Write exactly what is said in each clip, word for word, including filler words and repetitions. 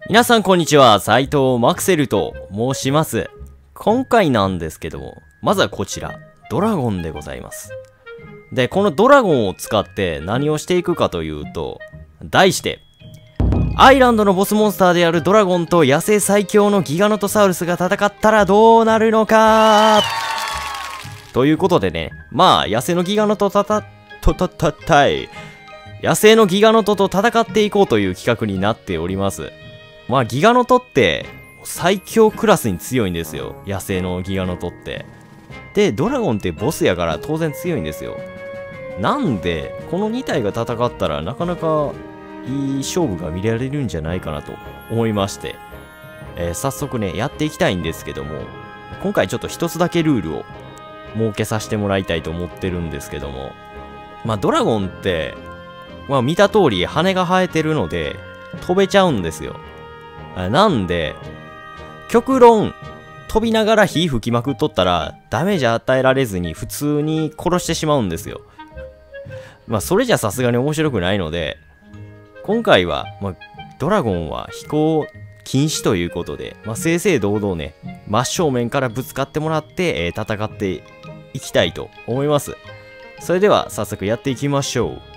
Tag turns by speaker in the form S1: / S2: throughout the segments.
S1: 皆さんこんにちは、斉藤マクセルと申します。今回なんですけども、まずはこちら、ドラゴンでございます。で、このドラゴンを使って何をしていくかというと、題して、アイランドのボスモンスターであるドラゴンと野生最強のギガノトサウルスが戦ったらどうなるのかということでね、まあ、野生のギガノトたた、とたたたい。野生のギガノトと戦っていこうという企画になっております。まあ、ギガノトって、最強クラスに強いんですよ。野生のギガノトって。で、ドラゴンってボスやから当然強いんですよ。なんで、このに体が戦ったらなかなかいい勝負が見られるんじゃないかなと思いまして、えー、早速ね、やっていきたいんですけども、今回ちょっと一つだけルールを設けさせてもらいたいと思ってるんですけども、まあ、ドラゴンって、まあ、見た通り羽が生えてるので、飛べちゃうんですよ。なんで、極論、飛びながら火吹きまくっとったら、ダメージ与えられずに普通に殺してしまうんですよ。まあ、それじゃさすがに面白くないので、今回は、まあ、ドラゴンは飛行禁止ということで、まあ、正々堂々ね、真正面からぶつかってもらって、えー、戦っていきたいと思います。それでは、早速やっていきましょう。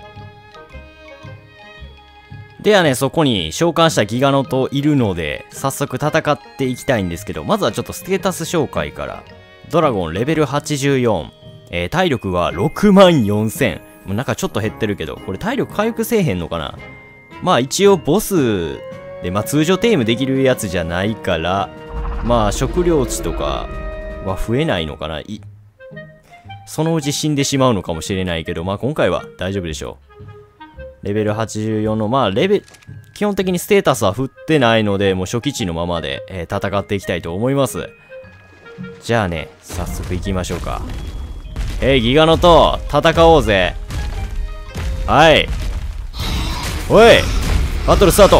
S1: ではね、そこに召喚したギガノトいるので、早速戦っていきたいんですけど、まずはちょっとステータス紹介から。ドラゴンレベルはちじゅうよん。えー、体力はろくまんよんせん。もうなんかちょっと減ってるけど、これ体力回復せえへんのかな。まあ一応ボスで、まあ通常テイムできるやつじゃないから、まあ食料値とかは増えないのかな。いそのうち死んでしまうのかもしれないけど、まあ今回は大丈夫でしょう。レベルはちじゅうよんの、まあ、レベル、基本的にステータスは振ってないので、もう初期値のままで、えー、戦っていきたいと思います。じゃあね、早速行きましょうか。えい、ギガノト、戦おうぜ。はい。おい、バトルスタート。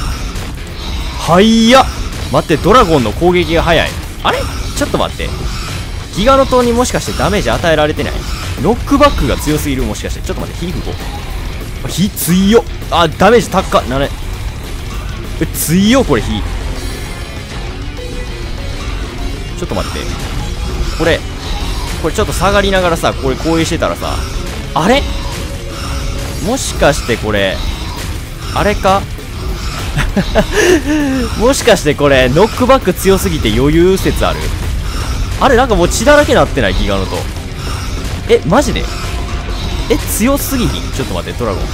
S1: はいや。待って、ドラゴンの攻撃が早い。あれちょっと待って。ギガノトにもしかしてダメージ与えられてない？ノックバックが強すぎるもしかして。ちょっと待って、火吹こう。火強っ。あ、ダメージ高っ。なれ。え、強っ、これ火。ちょっと待って。これ、これちょっと下がりながらさ、これ攻撃してたらさ、あれもしかしてこれ、あれかもしかしてこれ、ノックバック強すぎて余裕説ある？あれなんかもう血だらけなってないギガノト。え、マジで？え、強すぎひん？ちょっと待って、ドラゴン。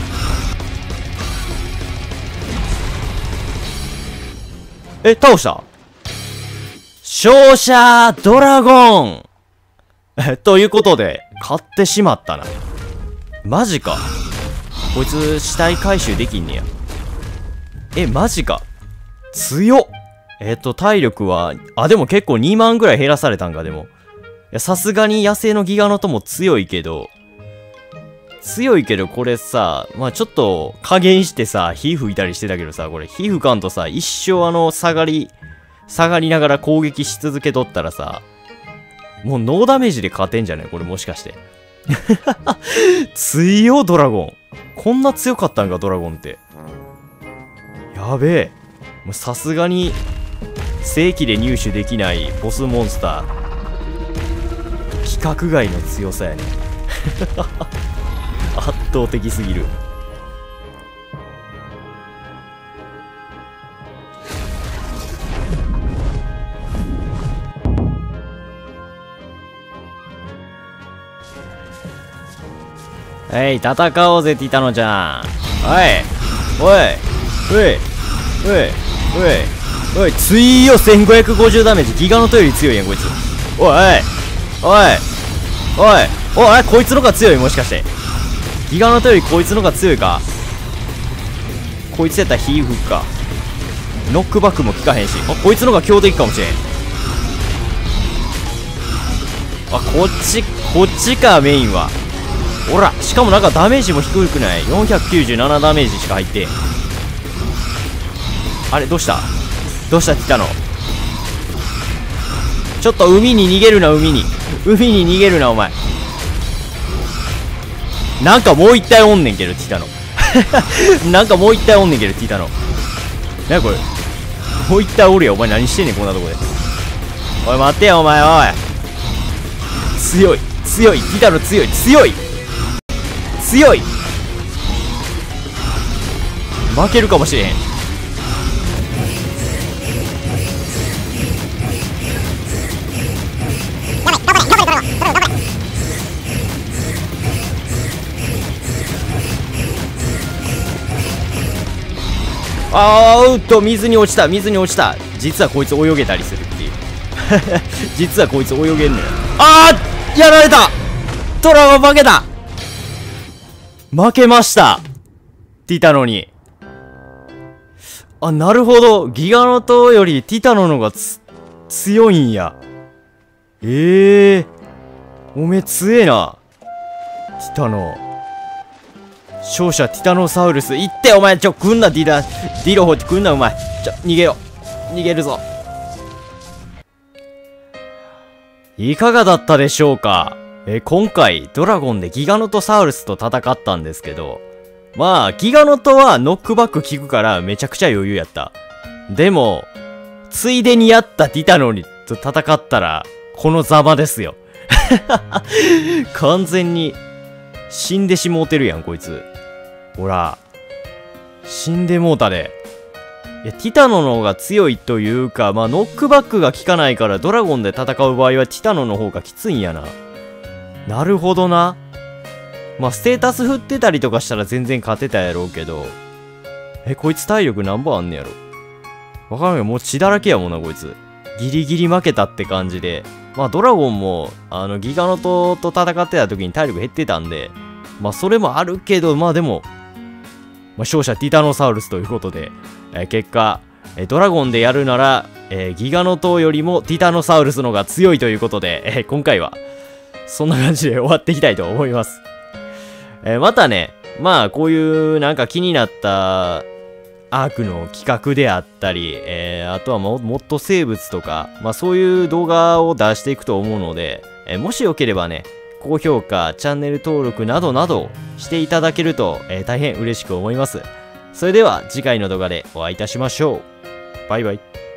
S1: え、倒した？勝者ドラゴンえ、ということで、勝ってしまったな。マジか。こいつ、死体回収できんねや。え、マジか。強っ。えっと、体力は、あ、でも結構にまんぐらい減らされたんか、でも。いや、さすがに野生のギガノトも強いけど、強いけどこれさ、まあちょっと加減してさ、火吹いたりしてたけどさ、これ火吹かんとさ、一生あの、下がり、下がりながら攻撃し続けとったらさ、もうノーダメージで勝てんじゃないこれもしかして。強いドラゴン。こんな強かったんか、ドラゴンって。やべえ。もうさすがに、正規で入手できないボスモンスター。規格外の強さやね。圧倒的すぎる。えい、戦おうぜティタノちゃん。おいおいおいおいおいおい、強いせんごひゃくごじゅうダメージ。ギガノトより強いやんこいつ。おいおいおいおいおい、こいつのが強いもしかして。ギガノトよりこいつのが強いか。こいつやったら火吹くか。ノックバックも効かへんし。あ、こいつのが強敵かもしれん。あ、こっちこっちかメインは。ほら、しかもなんかダメージも低くない？ よんひゃくきゅうじゅうなな ダメージしか入ってん。あれどうしたどうしたティタノ。ちょっと海に逃げるな、海に海に逃げるなお前。なんかもう一体おんねんけど、ティタノ。なんかもう一体おんねんけど、ティタノ。 なにこれ。もう一体おるや。お前何してんねん、こんなとこで。おい、待ってよ、お前、おい。強い、強い、ティタノ強い、強い強い負けるかもしれへん。あーうっと、水に落ちた、水に落ちた。実はこいつ泳げたりするっていう。実はこいつ泳げんのよ。あーやられた。トラは負けた。負けました。ティタノに。あ、なるほど。ギガノトよりティタノのがつ強いんや。ええー。おめえ強えな。ティタノ。勝者ティタノサウルス。いってお前。ちょ、来んな、ディラ、ディロホって来んな、お前。ちょ、逃げよう。逃げるぞ。いかがだったでしょうか。え、今回、ドラゴンでギガノトサウルスと戦ったんですけど、まあ、ギガノトはノックバック効くからめちゃくちゃ余裕やった。でも、ついでにやったティタノにと戦ったら、このざまですよ。完全に、死んでしもうてるやん、こいつ。ほら、死んでもうたで。いや、ティタノの方が強いというか、まあ、ノックバックが効かないから、ドラゴンで戦う場合はティタノの方がきついんやな。なるほどな。まあ、ステータス振ってたりとかしたら全然勝てたやろうけど。え、こいつ体力何本あんねやろ。わからんけど、もう血だらけやもんな、こいつ。ギリギリ負けたって感じで。まあ、ドラゴンも、あの、ギガノトと戦ってた時に体力減ってたんで、まあ、それもあるけど、まあでも、まあ、勝者ティタノサウルスということで、えー、結果、えー、ドラゴンでやるなら、えー、ギガノトよりもティタノサウルスの方が強いということで、えー、今回は、そんな感じで終わっていきたいと思います。えー、またね、まあ、こういうなんか気になったアークの企画であったり、えー、あとはももっと生物とか、まあそういう動画を出していくと思うので、えー、もしよければね、高評価、チャンネル登録などなどしていただけると、えー、大変嬉しく思います。それでは次回の動画でお会いいたしましょう。バイバイ。